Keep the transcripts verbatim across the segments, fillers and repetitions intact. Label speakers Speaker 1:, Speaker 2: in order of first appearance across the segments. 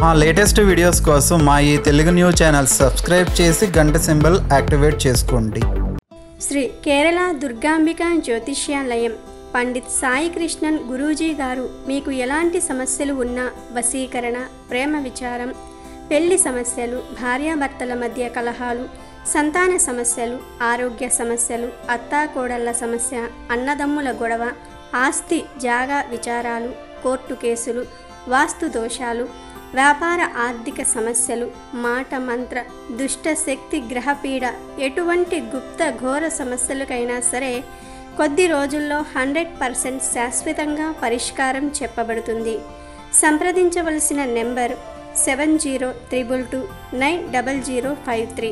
Speaker 1: మా latest videos కోసం మా ఈ తెలుగు న్యూస్ ఛానల్ సబ్స్క్రైబ్ చేసి గంట సింబల్ యాక్టివేట్ చేసుకోండి.
Speaker 2: శ్రీ కేరళ దుర్గాంబిక జ్యోతిష్యాలయం పండిత్ సాయి కృష్ణన్ గురూజీ గారు మీకు ఎలాంటి సమస్యలు ఉన్నా వశీకరణ, ప్రేమ విచారం, పెళ్లి సమస్యలు, భార్యాభర్తల మధ్య కలహాలు, సంతాన సమస్యలు, ఆరోగ్య సమస్యలు, అత్తాకోడళ్ల సమస్య, అన్నదమ్ముల గొడవ, ఆస్తి జాగా విచారాలు, కోర్టు కేసులు, వాస్తు దోషాలు, వ్యాపార ఆర్థిక సమస్యలు, మాట మంత్ర, దుష్ట శక్తి గ్రహపీడ, ఎటువంటి గుప్త ఘోర సమస్యలకైనా సరే కొద్ది రోజుల్లో హండ్రెడ్ పర్సెంట్ శాశ్వతంగా పరిష్కారం చెప్పబడుతుంది. సంప్రదించవలసిన number seven zero triple two nine double zero five three.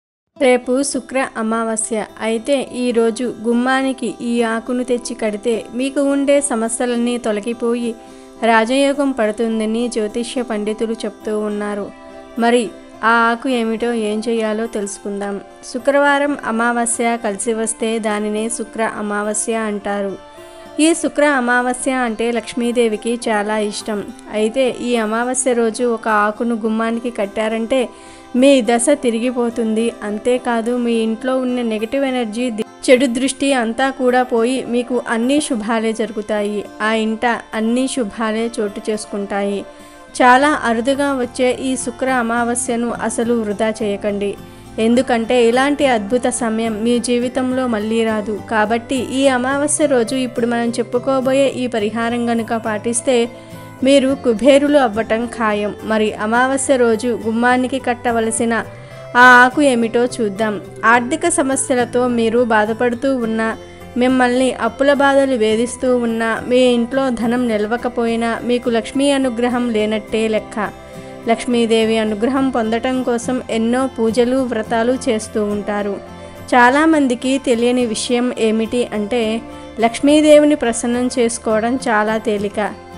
Speaker 3: రేపు శుక్ర అమావాస్య అయితే ఈరోజు గుమ్మానికి ఈ ఆకును తెచ్చి కడితే మీకు ఉండే సమస్యలన్నీ తొలగిపోయి రాజయోగం పడుతుందని జ్యోతిష్య పండితులు చెప్తూ ఉన్నారు. మరి ఆ ఆకు ఏమిటో ఏం చేయాలో తెలుసుకుందాం. శుక్రవారం అమావాస్య కలిసి వస్తే దానినే శుక్ర అమావాస్య అంటారు. ఈ శుక్ర అమావాస్య అంటే లక్ష్మీదేవికి చాలా ఇష్టం. అయితే ఈ అమావాస్య రోజు ఒక ఆకును గుమ్మానికి కట్టారంటే మీ దశ తిరిగిపోతుంది. అంతేకాదు మీ ఇంట్లో ఉన్న నెగిటివ్ ఎనర్జీ, చెడు దృష్టి అంతా కూడా పోయి మీకు అన్ని శుభాలే జరుగుతాయి. ఆ ఇంట అన్ని శుభాలే చోటు చేసుకుంటాయి. చాలా అరుదుగా వచ్చే ఈ శుక్ర అమావాస్యను అసలు వృధా చేయకండి. ఎందుకంటే ఇలాంటి అద్భుత సమయం మీ జీవితంలో మళ్ళీ రాదు. కాబట్టి ఈ అమావాస్య రోజు ఇప్పుడు మనం చెప్పుకోబోయే ఈ పరిహారం కనుక పాటిస్తే మీరు కుబేరులు అవ్వటం ఖాయం. మరి అమావాస్య రోజు గుమ్మానికి కట్టవలసిన ఆ ఆకు ఏమిటో చూద్దాం. ఆర్థిక సమస్యలతో మీరు బాధపడుతూ ఉన్నా, మిమ్మల్ని అప్పుల బాధలు వేధిస్తూ ఉన్నా, మీ ఇంట్లో ధనం నిలవకపోయినా మీకు లక్ష్మీ అనుగ్రహం లేనట్టే లెక్క. లక్ష్మీదేవి అనుగ్రహం పొందటం కోసం ఎన్నో పూజలు, వ్రతాలు చేస్తూ ఉంటారు. చాలామందికి తెలియని విషయం ఏమిటి అంటే లక్ష్మీదేవిని ప్రసన్నం చేసుకోవడం చాలా తేలిక.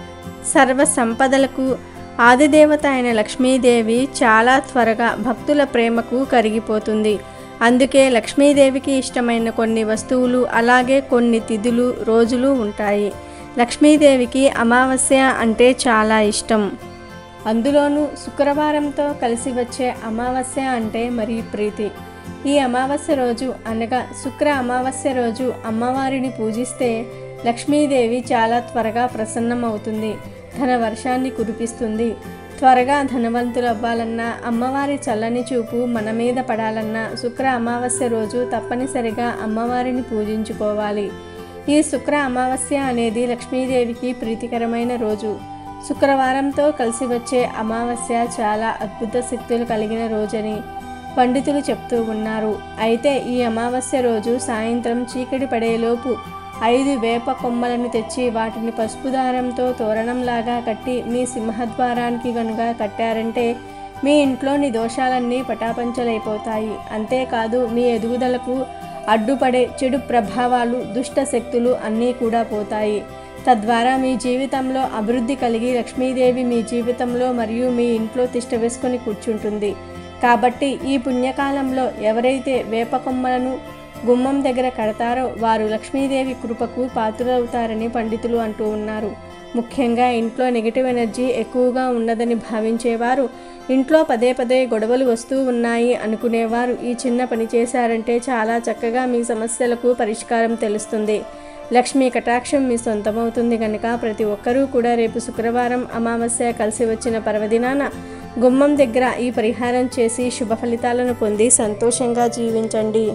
Speaker 3: సర్వ సంపదలకు ఆదిదేవత అయిన లక్ష్మీదేవి చాలా త్వరగా భక్తుల ప్రేమకు కరిగిపోతుంది. అందుకే లక్ష్మీదేవికి ఇష్టమైన కొన్ని వస్తువులు, అలాగే కొన్ని తిథులు, రోజులు ఉంటాయి. లక్ష్మీదేవికి అమావాస్య అంటే చాలా ఇష్టం. అందులోనూ శుక్రవారంతో కలిసి వచ్చే అమావాస్య అంటే మరీ ప్రీతి. ఈ అమావాస్య రోజు అనగా శుక్ర అమావాస్య రోజు అమ్మవారిని పూజిస్తే లక్ష్మీదేవి చాలా త్వరగా ప్రసన్నమవుతుంది. ధన వర్షాన్ని కురిపిస్తుంది. త్వరగా ధనవంతులు అవ్వాలన్నా, అమ్మవారి చల్లని చూపు మన మీద పడాలన్నా శుక్ర అమావాస్య రోజు తప్పనిసరిగా అమ్మవారిని పూజించుకోవాలి. ఈ శుక్ర అమావాస్య అనేది లక్ష్మీదేవికి ప్రీతికరమైన రోజు. శుక్రవారంతో కలిసి వచ్చే అమావాస్య చాలా అద్భుత శక్తులు కలిగిన రోజని పండితులు చెప్తూ ఉన్నారు. అయితే ఈ అమావాస్య రోజు సాయంత్రం చీకటి పడేలోపు ఐదు వేప కొమ్మలను తెచ్చి వాటిని పసుపు దారంతో తోరణంలాగా కట్టి మీ సింహద్వారానికి గనుక కట్టారంటే మీ ఇంట్లోని దోషాలన్నీ పటాపంచలైపోతాయి. అంతేకాదు మీ ఎదుగుదలకు అడ్డుపడే చెడు ప్రభావాలు, దుష్ట శక్తులు అన్నీ కూడా పోతాయి. తద్వారా మీ జీవితంలో అభివృద్ధి కలిగి లక్ష్మీదేవి మీ జీవితంలో మరియు మీ ఇంట్లో తిష్ట వేసుకొని కూర్చుంటుంది. కాబట్టి ఈ పుణ్యకాలంలో ఎవరైతే వేప కొమ్మలను గుమ్మం దగ్గర కడతారో వారు లక్ష్మీదేవి కృపకు పాత్రులవుతారని పండితులు అంటూ ఉన్నారు. ముఖ్యంగా ఇంట్లో నెగిటివ్ ఎనర్జీ ఎక్కువగా ఉన్నదని భావించేవారు, ఇంట్లో పదే పదే గొడవలు వస్తూ ఉన్నాయి అనుకునేవారు ఈ చిన్న పని చేశారంటే చాలా చక్కగా మీ సమస్యలకు పరిష్కారం తెలుస్తుంది. లక్ష్మీ కటాక్షం మీ సొంతమవుతుంది. కనుక ప్రతి ఒక్కరూ కూడా రేపు శుక్రవారం అమావాస్య కలిసి వచ్చిన పర్వదినాన గుమ్మం దగ్గర ఈ పరిహారం చేసి శుభ ఫలితాలను పొంది సంతోషంగా జీవించండి.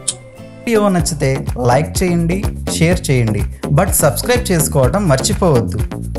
Speaker 1: వీడియో నచ్చితే లైక్ చేయండి, షేర్ చేయండి, బట్ సబ్స్క్రైబ్ చేసుకోవడం మర్చిపోవద్దు.